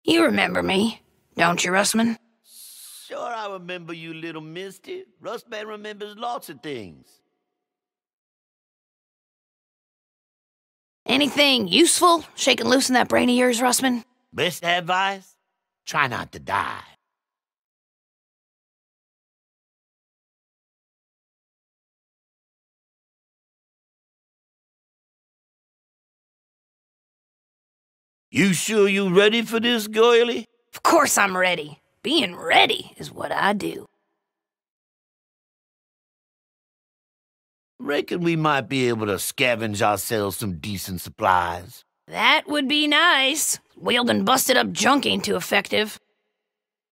You remember me, don't you, Russman? Sure, I remember you, little Misty. Russman remembers lots of things. Anything useful shaking loose in that brain of yours, Russman? Best advice? Try not to die. You sure you ready for this, girlie? Of course I'm ready. Being ready is what I do. Reckon we might be able to scavenge ourselves some decent supplies. That would be nice. Wielding busted-up junk ain't too effective.